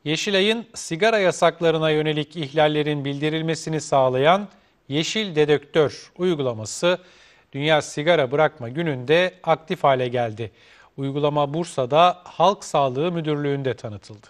Yeşilay'ın sigara yasaklarına yönelik ihlallerin bildirilmesini sağlayan Yeşil Dedektör uygulaması Dünya Sigara Bırakma Günü'nde aktif hale geldi. Uygulama Bursa'da Halk Sağlığı Müdürlüğü'nde tanıtıldı.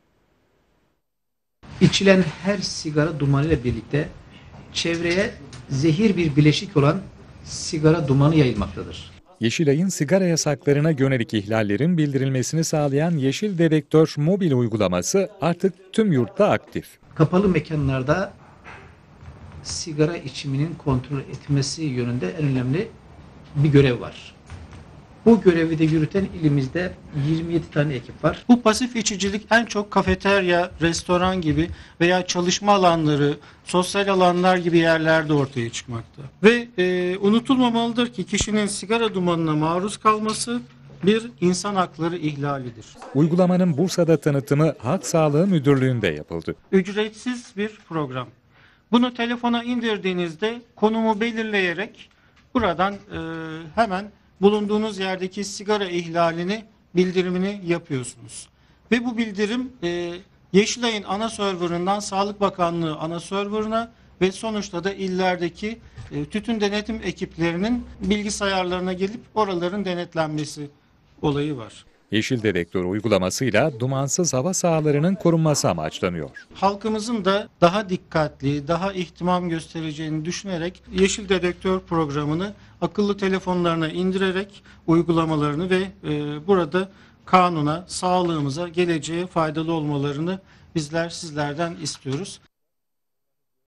İçilen her sigara dumanı ile birlikte çevreye zehir bir bileşik olan sigara dumanı yayılmaktadır. Yeşilay'ın sigara yasaklarına yönelik ihlallerin bildirilmesini sağlayan Yeşil Dedektör mobil uygulaması artık tüm yurtta aktif. Kapalı mekanlarda sigara içiminin kontrol etmesi yönünde en önemli bir görev var. Bu görevi de yürüten ilimizde 27 tane ekip var. Bu pasif içicilik en çok kafeterya, restoran gibi veya çalışma alanları, sosyal alanlar gibi yerlerde ortaya çıkmakta. Ve unutulmamalıdır ki kişinin sigara dumanına maruz kalması bir insan hakları ihlalidir. Uygulamanın Bursa'da tanıtımı Halk Sağlığı Müdürlüğü'nde yapıldı. Ücretsiz bir program. Bunu telefona indirdiğinizde konumu belirleyerek buradan hemen bulunduğunuz yerdeki sigara ihlalini bildirimini yapıyorsunuz. Ve bu bildirim Yeşilay'ın ana serverından Sağlık Bakanlığı ana serverına ve sonuçta da illerdeki tütün denetim ekiplerinin bilgisayarlarına gelip oraların denetlenmesi olayı var. Yeşil Dedektör uygulamasıyla dumansız hava sahalarının korunması amaçlanıyor. Halkımızın da daha dikkatli, daha ihtimam göstereceğini düşünerek Yeşil Dedektör programını akıllı telefonlarına indirerek uygulamalarını ve burada kanuna, sağlığımıza, geleceğe faydalı olmalarını bizler sizlerden istiyoruz.